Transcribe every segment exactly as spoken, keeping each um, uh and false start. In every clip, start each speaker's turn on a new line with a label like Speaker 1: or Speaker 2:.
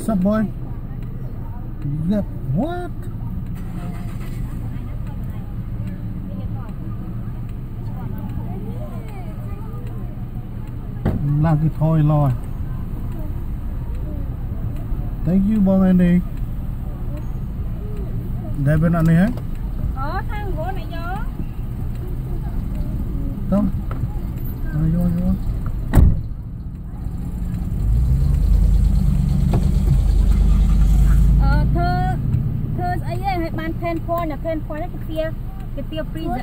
Speaker 1: What's up, boy? You got what? Làm cái thôi lo. Thank you, bông Andy. Đây bên này hả?
Speaker 2: Ờ, thằng gỗ này vô.
Speaker 1: Đâu? Rồi vô vô.
Speaker 2: Ờ, thơ thơ ấy ấy ban pen point là pen point đấy cái tia cái tia freeze.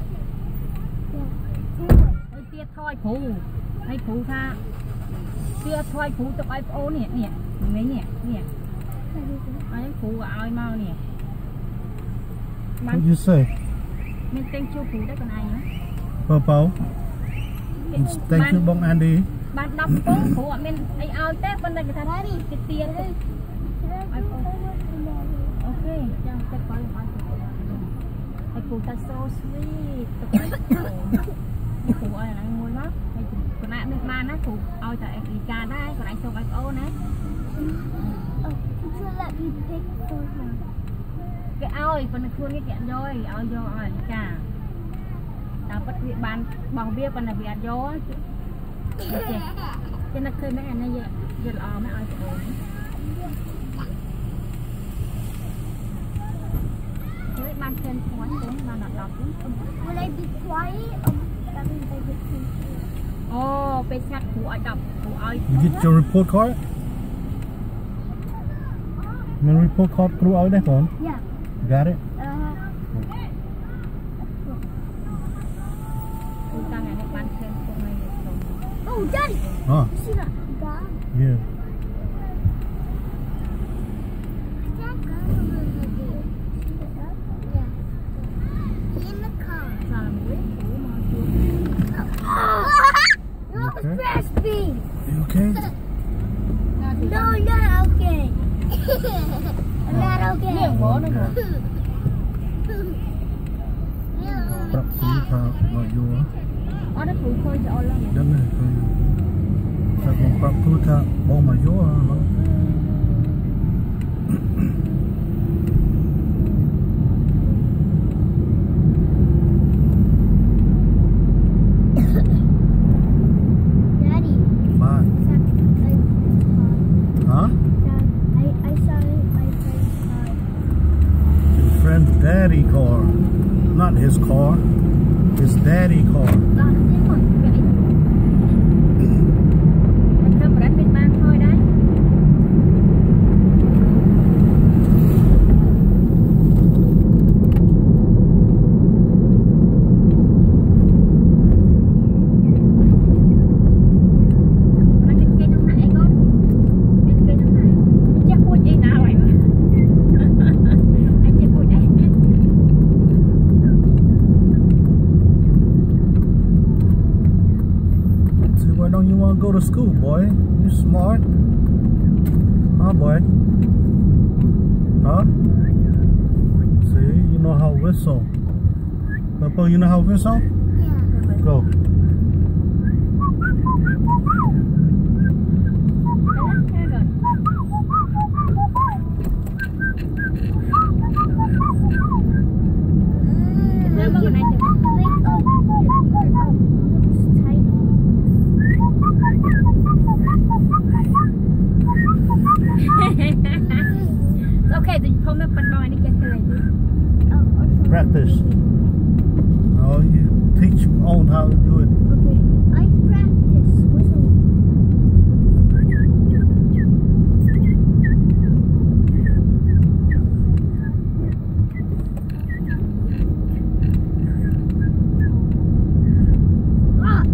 Speaker 2: Cái tia thôi phủ, hay phủ tha. Tia thôi phủ tập iPhone nè nè, mấy nè nè. Ai phủ của ai mau nè.
Speaker 1: What you say?
Speaker 2: Mình tên chưa phủ đấy còn ai nữa?
Speaker 1: Purple. Thank you, bông Andy.
Speaker 2: Bạn đọc cũng phủ mình ai ao tép bên đây cái thằng đi cái tia đấy. Ok, jangan terpakai aku tak so sweet. Aku orang yang ngồi mắt, còn lại bên ban á, phụ ao tại em ca đấy, còn lại xong anh ô nè. Cái ao thì phần khuôn cái kẹn rồi, ao vô ao ca. Tao bắt việc ban bằng bia phần là việc vô. Cho nên khơi mấy anh này vậy, giờ là mấy ai phụ. Man can point then man not talking.
Speaker 3: Will I be quiet or that means I get confused?
Speaker 2: Oh,ไปชัดหูอดับหูอ้อย
Speaker 1: You get your report card? Your report card through out there, phone?
Speaker 3: Yeah.
Speaker 1: Got it?
Speaker 3: Uh,
Speaker 2: คุณตั้งไงในบ้านเพื่อนตรงไหนตรง
Speaker 3: oh, Daddy!
Speaker 1: Huh?
Speaker 3: See that? Dad?
Speaker 1: Yeah.
Speaker 3: Dad, go over there. See that, Dad? Yeah. He in the car.
Speaker 2: สามเว้ยหูมาดู
Speaker 3: No,
Speaker 1: Okay.
Speaker 3: it's raspy.
Speaker 1: You okay?
Speaker 3: No, not okay. I'm not okay.
Speaker 2: เลี้ยงหัวนะหัว
Speaker 1: Prap tu tha lo yo.
Speaker 2: อ๋อถ้าถูกเคยจะเอาแล้ว
Speaker 1: Dang ni. Sa ko prap tu tha bo ma yo lo.
Speaker 3: Daddy.
Speaker 1: Bye. Huh?
Speaker 3: Dad, I, I saw it, my friend's car.
Speaker 1: Your friend's daddy car. Not his car. His daddy car.
Speaker 2: đó thế còn vậy mình thơm đánh bên ban thôi đấy nó cái cây trong này con cái cây trong này chắc vui gì nào vậy mà anh chắc vui đấy.
Speaker 1: See, why don't you want to go to school, boy? You smart. Huh, boy? Huh? See, you know how to whistle. Purple, you know how to whistle?
Speaker 3: Yeah.
Speaker 1: Go.
Speaker 2: Thế rồi. Thế mà cái này thì okay, thì không biết phần đôi đi chơi cái này.
Speaker 1: Practice. Oh, you teach your own how to do it.
Speaker 3: Okay, I practice whistling. Ah!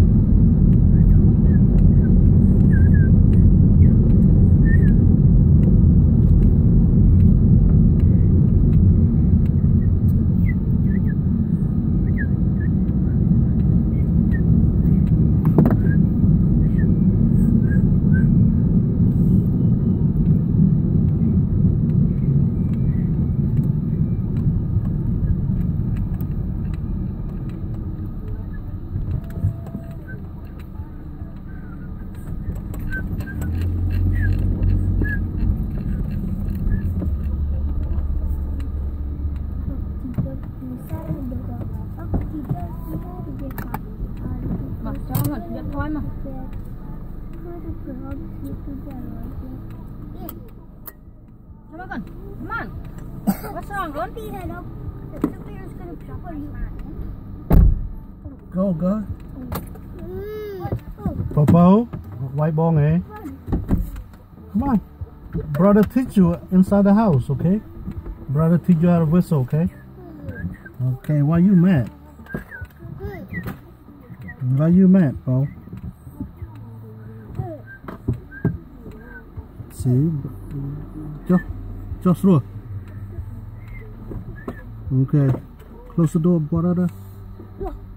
Speaker 2: Giật thôi mà. Come on, come on. What's wrong? Don't be head up. The bear's gonna trouble you.
Speaker 1: Go, go. Popo, white ball, eh? Come on. Brother teach you inside the house, okay? Brother teach you how to whistle, okay? Okay, why you mad? Why you mad, Bo? See? Just, just through. Okay. Close the door, brother.